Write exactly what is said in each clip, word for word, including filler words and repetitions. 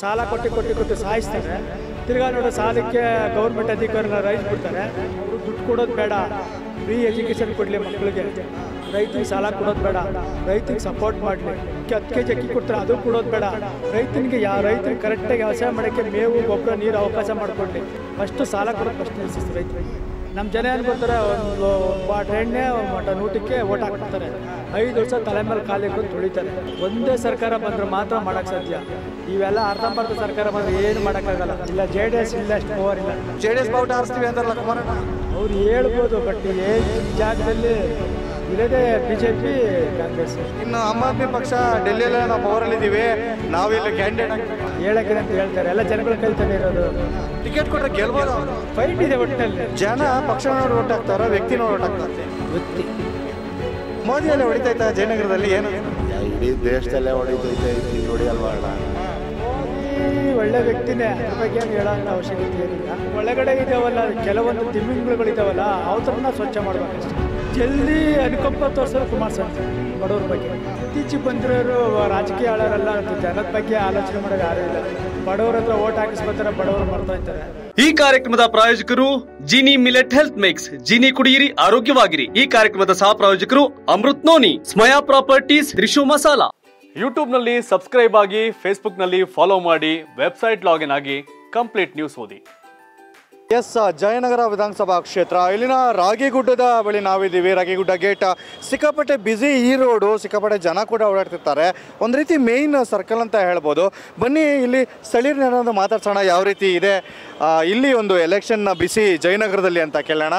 ಸಾಲ ಕೊಟ್ಟು ಕೊಟ್ಟು ಕೊಟ್ಟು ಸಾಯಿಸ್ತಾರೆ. ತಿರ್ಗಾ ನೋಡಿ ಸಾಲಕ್ಕೆ ಗೌರ್ಮೆಂಟ್ ಅಧಿಕಾರಿನ ರೈಸ್ ಬಿಡ್ತಾರೆ. ಅವರು ದುಡ್ಡು ಕೊಡೋದು ಬೇಡ, ಫ್ರೀ ಎಜುಕೇಷನ್ ಕೊಡಲಿ ಮಕ್ಕಳಿಗೆ, ರೈತನಿಗೆ ಸಾಲ ಕೊಡೋದು ಬೇಡ, ರೈತನಿಗೆ ಸಪೋರ್ಟ್ ಮಾಡಲಿ, ಹತ್ತು ಕೆ ಜಿ ಅಕ್ಕಿ ಕೊಡ್ತಾರೆ ಅದು ಕೊಡೋದು ಬೇಡ, ರೈತನಿಗೆ ಯಾವ ರೈತನಿಗೆ ಕರೆಕ್ಟಾಗಿ ವ್ಯವಸಾಯ ಮಾಡೋಕ್ಕೆ ಮೇವು ಗೊಬ್ಬರ ನೀರು ಅವಕಾಶ ಮಾಡಿಕೊಡ್ಲಿ. ಫಸ್ಟು ಸಾಲ ಕೊಡೋದು ಫಸ್ಟ್ ನಿಲ್ಲಿಸ್ತಾರೆ ರೈತರಿಗೆ. ನಮ್ಮ ಜನ ಏನು ಕೊಡ್ತಾರೆ, ಒಂದು ಬಾಟ್ ಎಣ್ಣೆ ಮಟ ಊಟಕ್ಕೆ ಓಟ್ ಹಾಕ್ಬಿಡ್ತಾರೆ. ಐದು ವರ್ಷ ತಲೆ ಮೇಲೆ ಕಾಲಿಗೆ ತುಳಿತಾರೆ. ಒಂದೇ ಸರ್ಕಾರ ಬಂದರೆ ಮಾತ್ರ ಮಾಡೋಕ್ಕೆ ಸಾಧ್ಯ. ಇವೆಲ್ಲ ಅರ್ಧಂಬರ್ಧ ಸರ್ಕಾರ ಬಂದರೆ ಏನು ಮಾಡೋಕ್ಕಾಗಲ್ಲ. ಇಲ್ಲ ಜೆ ಡಿ ಎಸ್ ಇಲ್ಲ, ಅಷ್ಟು ಪವರ್ ಇಲ್ಲ. ಜೆ ಡಿ ಎಸ್ ಬಾವುಟ ಹಾರಿಸ್ತೀವಿ ಅಂತಾರಲ್ಲ ಕುಮಾರಣ್ಣ, ಅವ್ರು ಹೇಳ್ಬೋದು, ಬಟ್ ಈ ಜಾಗದಲ್ಲಿ ಇರೋದೇ ಬಿ ಜೆ ಪಿ ಕಾಂಗ್ರೆಸ್. ಇನ್ನು ಆಮ್ ಆದ್ಮಿ ಪಕ್ಷ ಡೆಲ್ಲಿಯಲ್ಲೇ ನಾವು ಪವರಲ್ಲಿದ್ದೀವಿ, ನಾವಿಲ್ಲಿ ಕ್ಯಾಂಡಿಡೇಟ್ ಹೇಳಕ್ಕೆ ಅಂತ ಹೇಳ್ತಾರೆ. ಎಲ್ಲ ಜನಗಳ ಕೈತಾನೆ ಇರೋದು. ಟಿಕೆಟ್ ಕೊಟ್ಟರೆ ಗೆಲ್ಬೋದು. ಫೈಟ್ ಇದೆ ಒಟ್ಟಿನಲ್ಲಿ. ಜನ ಪಕ್ಷ ನೋಡಿ ಓಟ್ ಹಾಕ್ತಾರ, ವ್ಯಕ್ತಿ ನೋಡಿ ಓಟ್ ಹಾಕ್ತಾರೆ. ವ್ಯಕ್ತಿ ಮೋದಿ ಎಲ್ಲ ಹೊಡಿತೈತಾ ಜಯನಗರದಲ್ಲಿ? ಏನು ಇಡೀ ದೇಶದಲ್ಲೇ ಹೊಡಿತೈತೆ, ಇಲ್ಲಿ ಹೊಡಿಯಲ್ವಾ? ಒಳ್ಳೆ ವ್ಯಕ್ತಿನೇ, ಅದ್ರ ಬಗ್ಗೆ ಏನು ಹೇಳೋ ಅವಶ್ಯಕತೆ ಏನಿಲ್ಲ. ಒಳಗಡೆ ಇದಾವಲ್ಲ ಕೆಲವೊಂದು ತಿಮ್ಮಿಂಗ್ಳುಗಳಿದಾವಲ್ಲ, ಅವತರನ್ನ ಸ್ವಚ್ಛ ಮಾಡಬೇಕಷ್ಟೇ. ಜಲ್ದಿ ಅನುಕಂಪ ತೋರಿಸೋರು ಕುಮಾರಸ್ವಾಮಿ ಬಡವ್ರ ಬಗ್ಗೆ. ಇತ್ತೀಚೆಗೆ ಬಂದಿರೋರು ರಾಜಕೀಯ ಆಳರಲ್ಲ, ಜನದ ಬಗ್ಗೆ ಆಲೋಚನೆ ಮಾಡೋದು ಯಾರೂ ಇಲ್ಲ. ಬಡವ್ರ ಹತ್ರ ಓಟ್ ಹಾಕಿಸ್ಕೊತಾರೆ, ಬಡವರು ಮರ್ತಾ ಇದ್ದಾರೆ. ಈ ಕಾರ್ಯಕ್ರಮದ ಪ್ರಾಯೋಜಕರು Jini millet health mix. Jini ಕುಡಿಯಿರಿ, ಆರೋಗ್ಯವಾಗಿರಿ. ಈ ಕಾರ್ಯಕ್ರಮದ ಸಹ ಪ್ರಾಯೋಜಕರು ಅಮೃತ್ ನೋನಿ, ಸ್ಮಯಾ ಪ್ರಾಪರ್ಟೀಸ್, ತ್ರಿಶು ಮಸಾಲಾ. ಯೂಟ್ಯೂಬ್ ನಲ್ಲಿ ಸಬ್ಸ್ಕ್ರೈಬ್ ಆಗಿ, ಫೇಸ್ಬುಕ್ ನಲ್ಲಿ ಫಾಲೋ ಮಾಡಿ, ವೆಬ್ಸೈಟ್ ಲಾಗಿನ್ ಆಗಿ ಕಂಪ್ಲೀಟ್ ನ್ಯೂಸ್ ಓದಿ. ಎಸ್, ಜಯನಗರ ವಿಧಾನಸಭಾ ಕ್ಷೇತ್ರ, ಇಲ್ಲಿನ ರಾಗಿಗುಡ್ಡದ ಬಳಿ ನಾವಿದ್ದೀವಿ. ರಾಗಿಗುಡ್ಡ ಗೇಟ್ ಸಿಕ್ಕಾಪಟ್ಟೆ ಬ್ಯುಸಿ, ಈ ರೋಡು ಸಿಕ್ಕಾಪಟ್ಟೆ ಜನ ಕೂಡ ಓಡಾಡ್ತಿರ್ತಾರೆ. ಒಂದು ರೀತಿ ಮೇಯ್ನ್ ಸರ್ಕಲ್ ಅಂತ ಹೇಳ್ಬೋದು. ಬನ್ನಿ ಇಲ್ಲಿ ಸ್ಥಳೀಯರನ್ನ ಮಾತಾಡ್ಸೋಣ, ಯಾವ ರೀತಿ ಇದೆ ಇಲ್ಲಿ ಒಂದು ಎಲೆಕ್ಷನ್ನ ಬಿಸಿ ಜಯನಗರದಲ್ಲಿ ಅಂತ ಕೇಳೋಣ.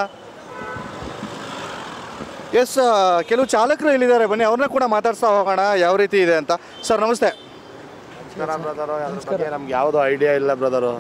ಎಸ್, ಕೆಲವು ಚಾಲಕರು ಇಲ್ಲಿದ್ದಾರೆ, ಬನ್ನಿ ಅವ್ರನ್ನ ಕೂಡ ಮಾತಾಡ್ಸ್ತಾ ಹೋಗೋಣ ಯಾವ ರೀತಿ ಇದೆ ಅಂತ. ಸರ್ ನಮಸ್ತೆ. ನಮಸ್ಕಾರ ಬ್ರದರು, ಅದ್ರ ಬಗ್ಗೆ ನಮ್ಗೆ ಯಾವುದೋ ಐಡಿಯಾ ಇಲ್ಲ ಬ್ರದರು.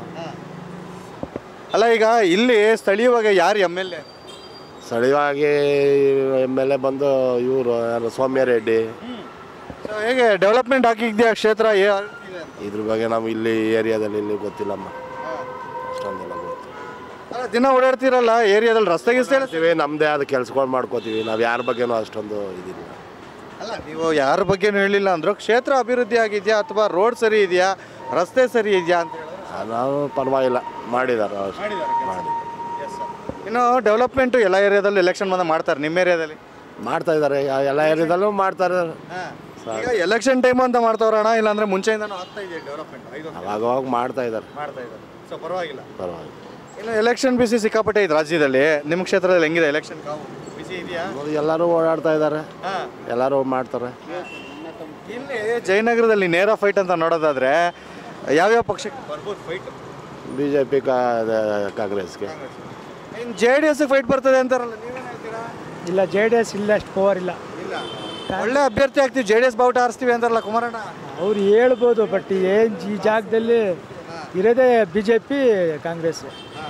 ಅಲ್ಲ, ಈಗ ಇಲ್ಲಿ ಸ್ಥಳೀಯವಾಗಿ ಯಾರು ಎಮ್ ಎಲ್ ಎ? ಸ್ಥಳೀಯವಾಗಿ ಎಮ್ ಎಲ್ ಎ ಬಂದು ಇವರು ಯಾರು ಸೌಮ್ಯ ರೆಡ್ಡಿ. ಸೊ ಹೇಗೆ ಡೆವಲಪ್ಮೆಂಟ್ ಆಗಿದೆಯಾ ಕ್ಷೇತ್ರ? ಇದ್ರ ಬಗ್ಗೆ ನಾವು ಇಲ್ಲಿ ಏರಿಯಾದಲ್ಲಿ ಇಲ್ಲಿ ಗೊತ್ತಿಲ್ಲಮ್ಮ, ಅಷ್ಟೊಂದೆಲ್ಲ ಗೊತ್ತು. ಅಲ್ಲ, ದಿನ ಓಡಾಡ್ತಿರಲ್ಲ ಏರಿಯಾದಲ್ಲಿ, ರಸ್ತೆ ಗಿಸ್ತೀವಿ, ನಮ್ಮದೇ ಆದ ಕೆಲ್ಸಗಳು ಮಾಡ್ಕೋತೀವಿ. ನಾವು ಯಾರ ಬಗ್ಗೆನೂ ಅಷ್ಟೊಂದು ಇದಿಲ್ಲ. ಅಲ್ಲ, ನೀವು ಯಾರ ಬಗ್ಗೆನೂ ಹೇಳಿಲ್ಲ ಅಂದರು. ಕ್ಷೇತ್ರ ಅಭಿವೃದ್ಧಿ ಆಗಿದೆಯಾ ಅಥವಾ ರೋಡ್ ಸರಿ ಇದೆಯಾ, ರಸ್ತೆ ಸರಿ ಇದೆಯಾ ಅಂತ ಹೇಳಿದ್ರೆ ನಾವು ಪರವಾಗಿಲ್ಲ ಮಾಡಿದ್ದಾರೆ ಮಾಡಿ. ಇನ್ನು ಡೆವಲಪ್ಮೆಂಟು ಎಲ್ಲ ಏರಿಯಾದಲ್ಲೂ ಎಲೆಕ್ಷನ್ ಬಂದ ಮಾಡ್ತಾರೆ. ನಿಮ್ಮ ಏರಿಯಾದಲ್ಲಿ ಮಾಡ್ತಾ ಇದ್ದಾರೆ, ಎಲ್ಲ ಏರಿಯಾದಲ್ಲೂ ಮಾಡ್ತಾರೆ. ಈಗ ಎಲೆಕ್ಷನ್ ಟೈಮ್ ಅಂತ ಮಾಡ್ತಾವ್ರಣ, ಇಲ್ಲಾಂದ್ರೆ ಮುಂಚೆಯಿಂದನೂ ಆಗ್ತಾ ಇದೆ ಡೆವಲಪ್ಮೆಂಟ್? ಅವಾಗ ಅವಾಗ ಮಾಡ್ತಾ ಇದ್ದಾರೆ ಮಾಡ್ತಾ ಇದ್ದಾರೆ. ಸೊ ಪರವಾಗಿಲ್ಲ ಪರವಾಗಿಲ್ಲ. ಇನ್ನು ಎಲೆಕ್ಷನ್ ಬಿಸಿ ಸಿಕ್ಕಾಪಟ್ಟೆ ಇದೆ ರಾಜ್ಯದಲ್ಲಿ. ನಿಮ್ಮ ಕ್ಷೇತ್ರದಲ್ಲಿ ಹೆಂಗಿದೆ ಎಲೆಕ್ಷನ್ ಬಿಸಿ ಇದೆಯಾ? ಎಲ್ಲರೂ ಓಡಾಡ್ತಾ ಇದ್ದಾರೆ, ಎಲ್ಲರೂ ಮಾಡ್ತಾರೆ. ಇಲ್ಲಿ ಜಯನಗರದಲ್ಲಿ ನೇರ ಫೈಟ್ ಅಂತ ನೋಡೋದಾದ್ರೆ ಯಾವ್ಯಾವ ಪಕ್ಷಕ್ಕೆ ಬರ್ಬೋದು ಫೈಟ್? ಬಿ ಜೆ ಪಿ ಕಾಂಗ್ರೆಸ್ಗೆ. ಇನ್ನು ಜೆ ಡಿ ಎಸ್ಗೆ ಫೈಟ್ ಬರ್ತದೆ ಅಂತಾರಲ್ಲ, ನೀವೇನು ಹೇಳ್ತೀರಾ? ಇಲ್ಲ, ಜೆ ಡಿ ಎಸ್ ಇಲ್ಲ, ಅಷ್ಟು ಪವರ್ ಇಲ್ಲ. ಇಲ್ಲ, ಒಳ್ಳೆ ಅಭ್ಯರ್ಥಿ ಆಗ್ತೀವಿ, ಜೆ ಡಿ ಎಸ್ ಬಾವುಟ ಹಾರಿಸ್ತೀವಿ ಅಂತಾರಲ್ಲ ಕುಮಾರಣ್ಣ. ಅವ್ರು ಹೇಳ್ಬೋದು, ಬಟ್ ಏನು ಈ ಜಾಗದಲ್ಲಿ ಇರೋದೇ ಬಿ ಜೆ ಪಿ ಕಾಂಗ್ರೆಸ್.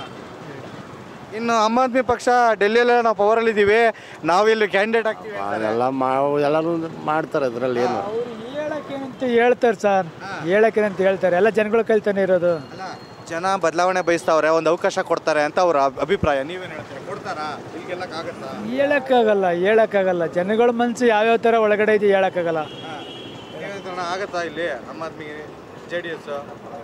ಇನ್ನು ಆಮ್ ಆದ್ಮಿ ಪಕ್ಷ ಡೆಲ್ಲಿಯಲ್ಲೇ ನಾವು ಪವರಲ್ಲಿದ್ದೀವಿ, ನಾವಿಲ್ಲಿ ಕ್ಯಾಂಡಿಡೇಟ್ ಆಗ್ತೀವಿ ಎಲ್ಲ ಮಾ ಎಲ್ಲರೂ ಮಾಡ್ತಾರೆ. ಅದರಲ್ಲಿ ಏನು ಅವ್ರು ಹೇಳಕ್ಕೇನಂತ ಹೇಳ್ತಾರೆ ಸರ್, ಹೇಳಕ್ಕೇನಂತ ಹೇಳ್ತಾರೆ. ಎಲ್ಲ ಜನಗಳ ಕೈತಾನೆ ಇರೋದು. ಜನ ಬದಲಾವಣೆ ಬಯಸ್ತಾವ್ರೆ, ಒಂದು ಅವಕಾಶ ಕೊಡ್ತಾರೆ ಅಂತ ಅವ್ರ ಅಭಿಪ್ರಾಯ. ನೀವೇನು ಹೇಳ್ತೀರಾ? ಕೊಡ್ತಾರಾ? ಇಲ್ಲಿಗೆಲ್ಲಕ್ಕಾಗತ್ತಾ? ಹೇಳಕ್ಕಾಗಲ್ಲ, ಹೇಳಕ್ಕಾಗಲ್ಲ. ಜನಗಳ ಮನಸ್ಸು ಯಾವ್ಯಾವ ಥರ ಒಳಗಡೆ ಇದೆ ಹೇಳಕ್ಕಾಗಲ್ಲ. ಆಗತ್ತಾ ಇಲ್ಲಿ Aam Aadmi, J D S?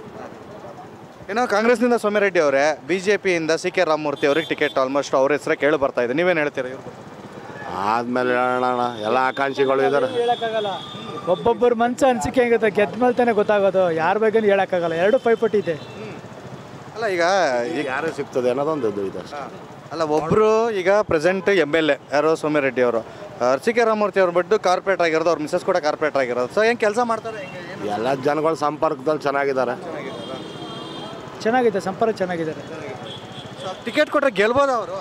ಏನೋ ಕಾಂಗ್ರೆಸ್ನಿಂದ ಸೌಮ್ಯ ರೆಡ್ಡಿ ಅವರೇ, ಬಿ ಜೆ ಪಿಯಿಂದ ಸಿ ಕೆ ರಾಮಮೂರ್ತಿ ಅವ್ರಿಗೆ ಟಿಕೆಟ್ ಆಲ್ಮೋಸ್ಟ್ ಅವ್ರ ಹೆಸರೇ ಕೇಳಿ ಬರ್ತಾ ಇದೆ. ನೀವೇನು ಹೇಳ್ತೀರಾ? ಇವ್ರು ಆದ್ಮೇಲೆ ಹೇಳೋಣ, ಎಲ್ಲ ಆಕಾಂಕ್ಷಿಗಳು ಇದ್ದಾರೆ. ಹೇಳಕ್ಕಾಗಲ್ಲ, ಒಬ್ಬೊಬ್ಬರ ಮನಸ್ಸು ಅನಿಸಿಕೆ ಹೆಂಗುತ್ತೆ, ಗೆದ್ದ ಮೇಲೆ ತಾನೇ ಗೊತ್ತಾಗೋದು. ಯಾರ ಬಗ್ಗೆ ಹೇಳಕ್ಕಾಗಲ್ಲ, ಎರಡು ಪೈಪಟ್ಟಿದೆ. ಅಲ್ಲ, ಈಗ ಈಗ ಯಾರು ಸಿಗ್ತದೆ ಅನ್ನೋದೊಂದು ಇದೆ. ಅಲ್ಲ, ಒಬ್ಬರು ಈಗ ಪ್ರೆಸೆಂಟ್ ಎಮ್ ಎಲ್ ಎ ಯಾರೋ ಸೌಮ್ಯ ರೆಡ್ಡಿ ಅವರು, ಸಿ ಕೆ ರಾಮಮೂರ್ತಿ ಅವ್ರು ಬಿಟ್ಟು ಕಾರ್ಪೊರೇಟ್ ಆಗಿರೋದು, ಅವ್ರ ಮಿಸಸ್ ಕೂಡ ಕಾರ್ಪೊರೇಟ್ ಆಗಿರೋದು. ಸೊ ಹೆಂಗೆ ಕೆಲಸ ಮಾಡ್ತಾರೆ? ಎಲ್ಲ ಜನಗಳ ಸಂಪರ್ಕದಲ್ಲಿ ಚೆನ್ನಾಗಿದ್ದಾರೆ. ಚೆನ್ನಾಗಿದೆ, ಸಂಪರ್ಕ ಚೆನ್ನಾಗಿದ್ದಾರೆ. ಟಿಕೆಟ್ ಕೊಟ್ಟರೆ ಗೆಲ್ಬೋದು ಅವರು?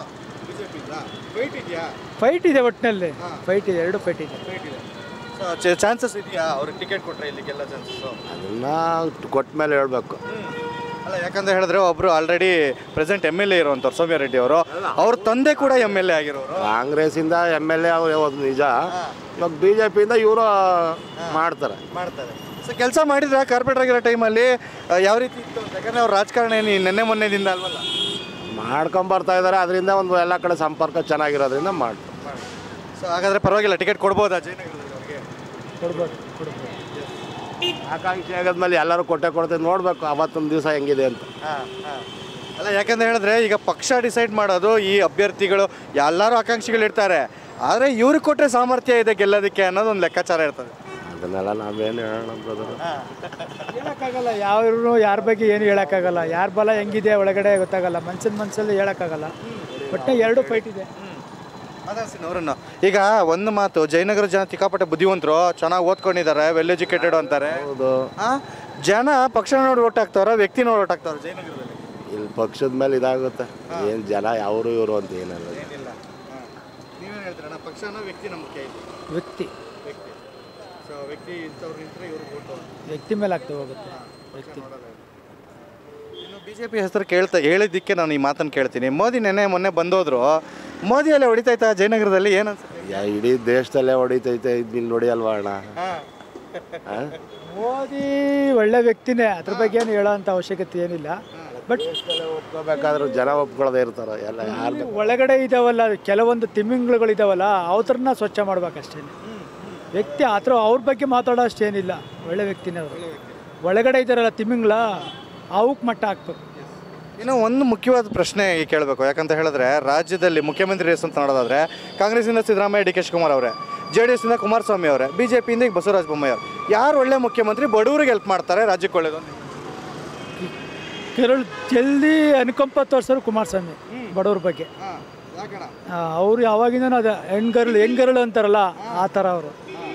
ಫೈಟ್ ಇದೆ ಒಟ್ಟಿನಲ್ಲಿ, ಫೈಟ್ ಇದೆ, ಎರಡು ಫೈಟ್ ಇದೆ. ಚಾನ್ಸಸ್ ಇದೆಯಾ ಅವ್ರಿಗೆ ಟಿಕೆಟ್ ಕೊಟ್ಟರೆ ಇಲ್ಲಿ ಗೆಲ್ಲ ಚಾನ್ಸಸ್? ಅದನ್ನ ಕೊಟ್ಟ ಮೇಲೆ ಹೇಳ್ಬೇಕು. ಅಲ್ಲ, ಯಾಕಂತ ಹೇಳಿದ್ರೆ ಒಬ್ರು already present M L A ಇರುವಂಥವ್ರು ಸೌಮ್ಯ ರೆಡ್ಡಿ ಅವರು, ಅವ್ರ ತಂದೆ ಕೂಡ ಎಮ್ ಎಲ್ ಎ ಆಗಿರೋರು. ಕಾಂಗ್ರೆಸ್ಸಿಂದ ಎಮ್ ಎಲ್ ಎ ಅವ್ರು ನಿಜ, ಇವಾಗ ಬಿ ಜೆ ಪಿಯಿಂದ ಇವರು ಮಾಡ್ತಾರೆ ಮಾಡ್ತಾರೆ ಸೊ ಕೆಲಸ ಮಾಡಿದ್ರೆ ಕಾರ್ಪೊರೇಟರ್ ಆಗಿರೋ ಟೈಮಲ್ಲಿ ಯಾವ ರೀತಿ ಇತ್ತು? ಯಾಕಂದರೆ ಅವ್ರು ರಾಜಕಾರಣ ಏನು ನೆನ್ನೆ ಮೊನ್ನೆದಿಂದ ಅಲ್ವಲ್ಲ, ಮಾಡ್ಕೊಂಬರ್ತಾ ಇದ್ದಾರೆ. ಅದರಿಂದ ಒಂದು ಎಲ್ಲ ಕಡೆ ಸಂಪರ್ಕ ಚೆನ್ನಾಗಿರೋದ್ರಿಂದ ಮಾಡ್ತಾರೆ. ಸೊ ಹಾಗಾದರೆ ಪರವಾಗಿಲ್ಲ, ಟಿಕೆಟ್ ಕೊಡ್ಬೋದಾ ಜಯನಗರದಲ್ಲಿ ಅವ್ರಿಗೆ? ಕೊಡ್ಬೋದು, ಕೊಡ್ಬೋದು. ಆಕಾಂಕ್ಷಿ ಆಗೋದ್ಮೇಲೆ ಎಲ್ಲರೂ ಕೊಟ್ಟೆ ಕೊಡ್ತೇವೆ, ನೋಡಬೇಕು ಅವತ್ತೊಂದು ದಿವಸ ಹೆಂಗಿದೆ ಅಂತ. ಅಲ್ಲ, ಯಾಕಂತ ಹೇಳಿದ್ರೆ ಈಗ ಪಕ್ಷ ಡಿಸೈಡ್ ಮಾಡೋದು, ಈ ಅಭ್ಯರ್ಥಿಗಳು ಎಲ್ಲರೂ ಆಕಾಂಕ್ಷಿಗಳು ಇರ್ತಾರೆ, ಆದರೆ ಇವ್ರಿಗೆ ಕೊಟ್ಟರೆ ಸಾಮರ್ಥ್ಯ ಇದೆ ಗೆಲ್ಲೋದಕ್ಕೆ ಅನ್ನೋದು ಒಂದು ಲೆಕ್ಕಾಚಾರ ಇರ್ತದೆ. ಅದನ್ನೆಲ್ಲ ನಾವೇನು ಹೇಳೋಣ ಬ್ರದರ್, ಹೇಳೋಕ್ಕಾಗಲ್ಲ. ಯಾರು ಯಾರ ಬಗ್ಗೆ ಏನು ಹೇಳೋಕ್ಕಾಗಲ್ಲ. ಯಾರ ಬಲ ಹೆಂಗಿದೆ ಒಳಗಡೆ ಗೊತ್ತಾಗಲ್ಲ, ಮನ್ಸಿನ ಮನಸ್ಸಲ್ಲಿ ಹೇಳೋಕ್ಕಾಗಲ್ಲ. ಒಟ್ಟು ಎರಡು ಫೈಟ್ ಇದೆ. ಅವರನ್ನು ಈಗ ಒಂದು ಮಾತು, ಜಯನಗರ ಜನ ಸಿಕ್ಕಾಪಟ್ಟೆ ಬುದ್ಧಿವಂತರು, ಚೆನ್ನಾಗಿ ಓದ್ಕೊಂಡಿದ್ದಾರೆ, ವೆಲ್ ಎಜುಕೇಟೆಡ್ ಅಂತಾರೆ. ಹೌದು. ಜನ ಪಕ್ಷ ನೋಡಿ ಓಟ್ ಹಾಕ್ತಾರ, ವ್ಯಕ್ತಿ ನೋಡಿ ಓಟ್ ಹಾಕ್ತಾರ ಜಯನಗರದಲ್ಲಿ? ಇಲ್ಲಿ ಪಕ್ಷದ ಮೇಲೆ ಇದಾಗುತ್ತೆ, ಏನು ಜನ ಅವರು ಇವರು ಅಂತ ಏನಲ್ಲ. ನೀವೇನು ಹೇಳ್ತೀರಣ್ಣ, ಪಕ್ಷನ ವ್ಯಕ್ತಿ ಮುಖ್ಯ ಇದೆ? ವ್ಯಕ್ತಿ ವ್ಯಕ್ತಿ ಸೊ ವ್ಯಕ್ತಿ ಇಂಥವ್ರು ನಿಂತರೆ ಇವ್ರಿಗೆ ಓಟು ವ್ಯಕ್ತಿ ಮೇಲೆ ಆಗ್ತಾ ಹೋಗುತ್ತೆ. ವ್ಯಕ್ತಿ. ಇನ್ನು ಬಿ ಜೆ ಪಿ ಹೆಸರು ಕೇಳ್ತಾ ಹೇಳಿದ್ದಕ್ಕೆ ನಾನು ಈ ಮಾತನ್ನು ಕೇಳ್ತೀನಿ. ಮೋದಿ ನೆನ್ನೆ ಮೊನ್ನೆ ಬಂದೋದ್ರು, ಮೋದಿಯಲ್ಲೇ ಹೊಡಿತೈತಾ ಜಯನಗರದಲ್ಲಿ? ಏನು ಅನ್ಸುತ್ತೆ? ಇಡೀ ದೇಶದಲ್ಲೇ ಹೊಡಿತೈತೆ, ಇಲ್ಲಿ ನೋಡಿ ಅಲ್ವಾ ಅಣ್ಣ. ಮೋದಿ ಒಳ್ಳೆ ವ್ಯಕ್ತಿನೇ, ಅದ್ರ ಬಗ್ಗೆ ಏನು ಹೇಳೋ ಅಂಥ ಅವಶ್ಯಕತೆ ಏನಿಲ್ಲ. ಬಟ್ ಒಪ್ಕೋಬೇಕಾದ್ರೂ ಜನ ಒಪ್ಕೊಳ್ಳೋದೇ ಇರ್ತಾರೆ ಎಲ್ಲ. ಯಾರು ಒಳಗಡೆ ಇದಾವಲ್ಲ ಕೆಲವೊಂದು ತಿಮಿಂಗ್ಳುಗಳಿದಾವಲ್ಲ, ಅವ್ರನ್ನ ಸ್ವಚ್ಛ ಮಾಡ್ಬೇಕಷ್ಟೇ. ವ್ಯಕ್ತಿ ಆ ಥರ ಅವ್ರ ಬಗ್ಗೆ ಮಾತಾಡೋ ಅಷ್ಟೇನಿಲ್ಲ. ಒಳ್ಳೆ ವ್ಯಕ್ತಿನೇ ಅವರು. ಒಳಗಡೆ ಇದ್ದಾರಲ್ಲ ತಿಮಿಂಗ್ಳ, ಅವಕ್ಕೆ ಮಟ್ಟ ಹಾಕ್ಬೇಕು. ಇನ್ನು ಒಂದು ಮುಖ್ಯವಾದ ಪ್ರಶ್ನೆ ಈಗ ಕೇಳಬೇಕು. ಯಾಕಂತ ಹೇಳಿದ್ರೆ ರಾಜ್ಯದಲ್ಲಿ ಮುಖ್ಯಮಂತ್ರಿ ರೇಸ್ ಅಂತ ನೋಡೋದಾದ್ರೆ ಕಾಂಗ್ರೆಸ್ಸಿಂದ ಸಿದ್ದರಾಮಯ್ಯ, ಡಿ ಕೆ ಶಿವಕುಮಾರ್ ಅವರೇ, ಜೆ ಡಿ ಎಸ್ಸಿಂದ ಕುಮಾರಸ್ವಾಮಿ ಅವರೇ, ಬಿ ಜೆ ಪಿಯಿಂದ ಈಗ ಬಸವರಾಜ ಬೊಮ್ಮಾಯಿ ಅವರು. ಯಾರು ಒಳ್ಳೆ ಮುಖ್ಯಮಂತ್ರಿ, ಬಡವರಿಗೆ ಹೆಲ್ಪ್ ಮಾಡ್ತಾರೆ, ರಾಜ್ಯಕ್ಕೆ ಒಳ್ಳೇದು? ಕೆರಳು ಜಲ್ದಿ ಅನುಕಂಪ ತೋರಿಸೋರು ಕುಮಾರಸ್ವಾಮಿ ಬಡವ್ರ ಬಗ್ಗೆ. ಅವರು ಯಾವಾಗಿಂದ ಅದು ಹೆಣ್ಗರಳು ಹೆಣ್ಗರಳು ಅಂತಾರಲ್ಲ, ಆ ಥರ ಅವರು.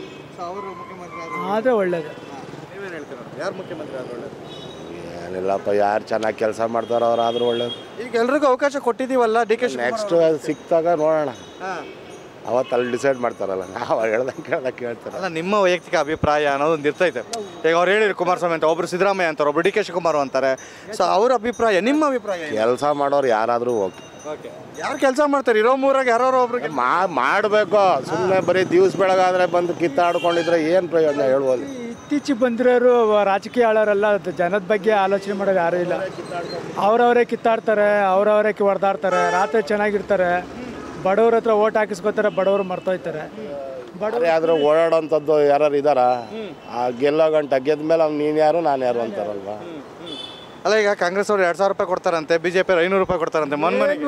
ಆದರೆ ಒಳ್ಳೇದು. ಯಾರು ಮುಖ್ಯಮಂತ್ರಿ ಆದ್ರೆ ಒಳ್ಳೇದು? ಏನಿಲ್ಲಪ್ಪ, ಯಾರು ಚೆನ್ನಾಗಿ ಕೆಲಸ ಮಾಡ್ತಾರೋ ಅವ್ರು ಆದ್ರೂ ಒಳ್ಳೇದು. ಈಗ ಎಲ್ರಿಗೂ ಅವಕಾಶ ಕೊಟ್ಟಿದ್ದೀವಲ್ಲ, ಡಿ ಕೆ ನೆಕ್ಸ್ಟ್ ಸಿಕ್ತಾಗ ನೋಡೋಣ, ಅವತ್ತು ಅಲ್ಲಿ ಡಿಸೈಡ್ ಮಾಡ್ತಾರಲ್ಲ, ನಾವು ಹೇಳ್ದಂಗೆ ಕೇಳ್ದಂಗೆ ಕೇಳ್ತಾರೆ. ಅಲ್ಲ, ನಿಮ್ಮ ವೈಯಕ್ತಿಕ ಅಭಿಪ್ರಾಯ ಅನ್ನೋದೊಂದು ಇರ್ತೈತೆ. ಈಗ ಅವ್ರು ಹೇಳಿದ್ರು ಕುಮಾರಸ್ವಾಮಿ ಅಂತ, ಒಬ್ರು ಸಿದ್ದರಾಮಯ್ಯ ಅಂತಾರೆ, ಒಬ್ರು ಡಿ ಕೆ ಶಿವಕುಮಾರ್ ಅಂತಾರೆ. ಸೊ ಅವ್ರ ಅಭಿಪ್ರಾಯ, ನಿಮ್ಮ ಅಭಿಪ್ರಾಯ? ಕೆಲಸ ಮಾಡೋರು ಯಾರಾದರೂ ಓಕೆ. ಯಾರು ಕೆಲಸ ಮಾಡ್ತಾರೆ? ಇರೋ ಮೂರಾಗ ಯಾರೋ ಒಬ್ರಿಗೆ ಮಾ ಮಾಡಬೇಕು. ಸುಮ್ಮನೆ ಬರೀ ದಿವ್ಸ ಬೆಳಗಾದ್ರೆ ಬಂದು ಕಿತ್ತಾಡ್ಕೊಂಡಿದ್ರೆ ಏನು ಪ್ರಯೋಜನ ಹೇಳ್ಬೋದು? ಇತ್ತೀಚೆಗೆ ಬಂದಿರೋರು ರಾಜಕೀಯ ಆಳೋರೆಲ್ಲ ಜನದ ಬಗ್ಗೆ ಆಲೋಚನೆ ಮಾಡೋರು ಯಾರೂ ಇಲ್ಲ. ಅವ್ರವರೇ ಕಿತ್ತಾಡ್ತಾರೆ, ಅವ್ರವರೇ ಹೊಡೆದಾಡ್ತಾರೆ, ರಾತ್ರಿ ಚೆನ್ನಾಗಿರ್ತಾರೆ, ಬಡವ್ರ ಹತ್ರ ಓಟ್ ಹಾಕಿಸ್ಕೋತಾರೆ, ಬಡವರು ಮರ್ತೋಯ್ತಾರೆ. ಬಡವ್ರು ಆದರೂ ಓಡಾಡೋಂಥದ್ದು ಯಾರು ಇದ್ದಾರ? ಆ ಗೆಲ್ಲೋ ಗಂಟೆ ಗೆದ್ದ ಮೇಲೆ ಅವ್ನು ನೀನು ಯಾರು ನಾನು ಯಾರು ಅಂತಾರಲ್ವಾ? ಅಲ್ಲ, ಈಗ ಕಾಂಗ್ರೆಸ್ ಅವರು ಎರಡು ಸಾವಿರ ರೂಪಾಯಿ ಕೊಡ್ತಾರಂತೆ, ಬಿ ಜೆ ಪಿ ಐನೂರು ರೂಪಾಯಿ ಕೊಡ್ತಾರಂತೆ. ಮೊನ್ನೆ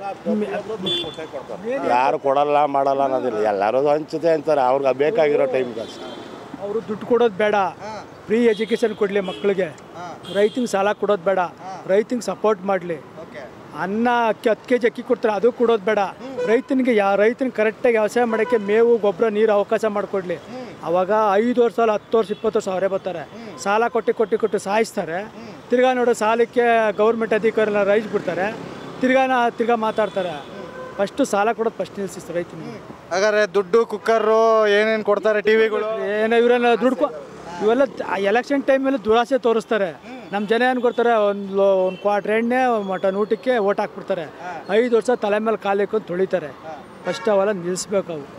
ಯಾರು ಕೊಡಲ್ಲ ಮಾಡಲ್ಲ ಅನ್ನೋದಿಲ್ಲ, ಎಲ್ಲರೂ ಹಂಚುತ್ತೆ ಅಂತಾರೆ, ಅವ್ರಿಗೆ ಬೇಕಾಗಿರೋ ಟೈಮ್ಗೆ ಅಷ್ಟೇ. ಅವರು ದುಡ್ಡು ಕೊಡೋದು ಬೇಡ, ಫ್ರೀ ಎಜುಕೇಷನ್ ಕೊಡಲಿ ಮಕ್ಕಳಿಗೆ, ರೈತಂಗೆ ಸಾಲ ಕೊಡೋದು ಬೇಡ, ರೈತಂಗೆ ಸಪೋರ್ಟ್ ಮಾಡಲಿ. ಅನ್ನ ಅಕ್ಕಿ ಹತ್ತು ಕೆ ಜಿ ಅಕ್ಕಿ ಕೊಡ್ತಾರೆ, ಅದು ಕೊಡೋದು ಬೇಡ. ರೈತನಿಗೆ ಯಾವ ರೈತನಿಗೆ ಕರೆಕ್ಟಾಗಿ ವ್ಯವಸಾಯ ಮಾಡೋಕ್ಕೆ ಮೇವು, ಗೊಬ್ಬರ, ನೀರು ಅವಕಾಶ ಮಾಡಿಕೊಡ್ಲಿ. ಅವಾಗ ಐದು ವರ್ಷ ಅಲ್ಲ ಹತ್ತು ವರ್ಷ ಇಪ್ಪತ್ತು ವರ್ಷ ಅವರೇ ಬರ್ತಾರೆ. ಸಾಲ ಕೊಟ್ಟು ಕೊಟ್ಟು ಕೊಟ್ಟು ಸಾಯಿಸ್ತಾರೆ. ತಿರ್ಗಾ ನೋಡೋ ಸಾಲಕ್ಕೆ ಗೌರ್ಮೆಂಟ್ ಅಧಿಕಾರಿನ ರೈಸ್ ಬಿಡ್ತಾರೆ, ತಿರ್ಗಾನ ತಿರ್ಗಾ ಮಾತಾಡ್ತಾರೆ. ಫಸ್ಟು ಸಾಲ ಕೊಡೋದು ಫಸ್ಟ್ ನಿಲ್ಲಿಸ್ತಾರೆ ರೈತನಿಗೆ. ಹಾಗಾದ್ರೆ ದುಡ್ಡು, ಕುಕ್ಕರು ಏನೇನು ಕೊಡ್ತಾರೆ, ಟಿವಿಗಳು ಏನೋ ಇವರೆಲ್ಲ ದುಡ್ಡು ಕೊ ಇವೆಲ್ಲ ಎಲೆಕ್ಷನ್ ಟೈಮಲ್ಲಿ ದುರಾಸೆ ತೋರಿಸ್ತಾರೆ. ನಮ್ಮ ಜನ ಏನು ಕೊಡ್ತಾರೆ, ಒಂದು ಒಂದು ಕ್ವಾರ್ಟರ್ ಎಣ್ಣೆ ಮಟನ್ ಊಟಕ್ಕೆ ಓಟ್ ಹಾಕ್ಬಿಡ್ತಾರೆ. ಐದು ವರ್ಷ ತಲೆ ಮೇಲೆ ಕಾಲು ಇಕ್ಕೊಂಡು ತೊಳಿತಾರೆ. ಫಸ್ಟ್ ಅವೆಲ್ಲ ನಿಲ್ಲಿಸ್ಬೇಕು. ಅವು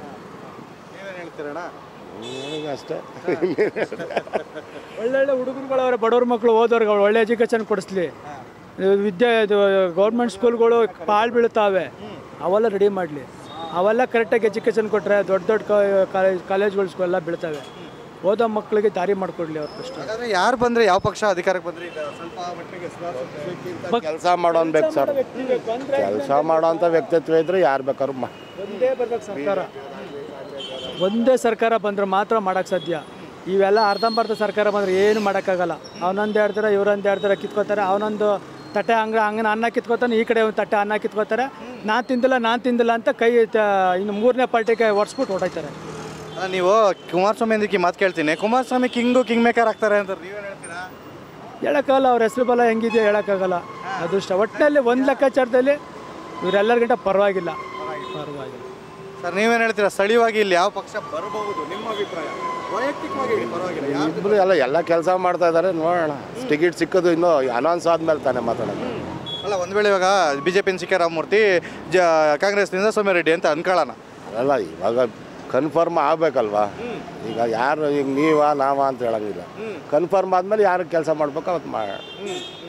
ಅಷ್ಟೇ. ಒಳ್ಳೊಳ್ಳೆ ಹುಡುಗರುಗಳವ್ರೆ, ಬಡವ್ರ ಮಕ್ಕಳು ಓದೋರ್ಗೆ ಒಳ್ಳೆ ಎಜುಕೇಷನ್ ಕೊಡಿಸ್ಲಿ. ವಿದ್ಯೆ ಇದು ಗೌರ್ಮೆಂಟ್ ಸ್ಕೂಲ್ಗಳು ಪಾಳು ಬೀಳ್ತಾವೆ, ಅವೆಲ್ಲ ರೆಡಿ ಮಾಡಲಿ. ಅವೆಲ್ಲ ಕರೆಕ್ಟಾಗಿ ಎಜುಕೇಷನ್ ಕೊಟ್ಟರೆ ದೊಡ್ಡ ದೊಡ್ಡ ಕಾಲೇಜ್ ಕಾಲೇಜ್ಗಳು ಎಲ್ಲ ಬೀಳ್ತವೆ. ಓದೋ ಮಕ್ಕಳಿಗೆ ದಾರಿ ಮಾಡಿಕೊಡ್ಲಿ ಅವ್ರು ಫಸ್ಟ್. ಯಾರು ಬಂದರೆ, ಯಾವ ಪಕ್ಷ ಅಧಿಕಾರಕ್ಕೆ ಬಂದರೆ ಕೆಲಸ ಮಾಡೋನ್ ಬೇಕು ಸರ್. ಕೆಲಸ ಮಾಡೋಂಥ ವ್ಯಕ್ತಿತ್ವ ಇದ್ರೆ ಯಾರು ಬೇಕಾದ್ರು ಮಾ ಒಂದೇ ಬರ್ಬೇಕು ಸರ್ಕಾರ. ಒಂದೇ ಸರ್ಕಾರ ಬಂದರೆ ಮಾತ್ರ ಮಾಡೋಕ್ಕೆ ಸಾಧ್ಯ. ಇವೆಲ್ಲ ಅರ್ಧಂಬರ್ಧ ಸರ್ಕಾರ ಬಂದರೆ ಏನು ಮಾಡೋಕ್ಕಾಗಲ್ಲ. ಅವನೊಂದು ಹೇಳ್ತಾರೆ, ಇವರೊಂದು ಹೇಳ್ತಾರೆ, ಕಿತ್ಕೋತಾರೆ. ಅವನೊಂದು ತಟ್ಟೆ ಹಂಗ ಹಂಗನ ಅನ್ನ ಕಿತ್ಕೋತಾನೆ, ಈ ಕಡೆ ಒಂದು ತಟ್ಟೆ ಅನ್ನ ಕಿತ್ಕೋತಾರೆ. ನಾನು ತಿಂದಿಲ್ಲ ನಾನು ತಿಂದಿಲ್ಲ ಅಂತ ಕೈ ಇನ್ನು ಮೂರನೇ ಪಾರ್ಟಿಗೆ ಒಡ್ಸ್ಬಿಟ್ಟು ಹೊಡೋಯ್ತಾರೆ. ನೀವು ಕುಮಾರಸ್ವಾಮಿ ಅಂದಕ್ಕೆ ಮಾತು ಕೇಳ್ತೀನಿ, ಕುಮಾರಸ್ವಾಮಿ ಕಿಂಗು ಕಿಂಗ್ ಮೇಕರ್ ಆಗ್ತಾರೆ ಅಂತ ನೀವೇನು ಹೇಳ್ತೀರಾ? ಹೇಳೋಕ್ಕಾಗಲ್ಲ, ಅವ್ರ ಹೆಸರು ಬಲ ಹೆಂಗಿದೆಯೋ ಹೇಳೋಕ್ಕಾಗಲ್ಲ. ಅದೃಷ್ಟ. ಒಟ್ಟಿನಲ್ಲಿ ಒಂದು ಲೆಕ್ಕಾಚಾರದಲ್ಲಿ ಇವರೆಲ್ಲರಿಗಿಂತ ಪರವಾಗಿಲ್ಲ ಪರವಾಗಿಲ್ಲ ಸರ್. ನೀವೇನು ಹೇಳ್ತೀರಾ? ಸ್ಥಳೀಯವಾಗಿ ಇಲ್ಲಿ ಯಾವ ಪಕ್ಷ ಬರಬಹುದು ನಿಮ್ಮ ಅಭಿಪ್ರಾಯ? ವೈಯಕ್ತಿಕವಾಗಿ ಪರವಾಗಿಲ್ಲ, ಇಬ್ಬರು ಎಲ್ಲ ಎಲ್ಲ ಕೆಲಸ ಮಾಡ್ತಾ ಇದ್ದಾರೆ. ನೋಡೋಣ, ಟಿಕೆಟ್ ಸಿಕ್ಕೋದು ಇನ್ನೂ ಅನೌನ್ಸ್ ಆದ್ಮೇಲೆ ತಾನೇ ಮಾತಾಡೋದು. ಅಲ್ಲ, ಒಂದು ವೇಳೆ ಇವಾಗ ಬಿ ಜೆ ಪಿಯಿಂದ ಸಿಕ್ಕ ರಾಮಮೂರ್ತಿ, ಜ ಕಾಂಗ್ರೆಸ್ನಿಂದ ಸೋಮ್ಯಾರೆಡ್ಡಿ ಅಂತ ಅನ್ಕೊಳ್ಳೋಣ. ಅಲ್ಲ, ಇವಾಗ ಕನ್ಫರ್ಮ್ ಆಗಬೇಕಲ್ವಾ? ಈಗ ಯಾರು ಈಗ ನೀವಾ ನಾವಾ ಅಂತ ಹೇಳಂಗಿಲ್ಲ. ಕನ್ಫರ್ಮ್ ಆದ್ಮೇಲೆ ಯಾರು ಕೆಲಸ ಮಾಡ್ಬೇಕು ಅವತ್ತು ಮಾಡೋಣ.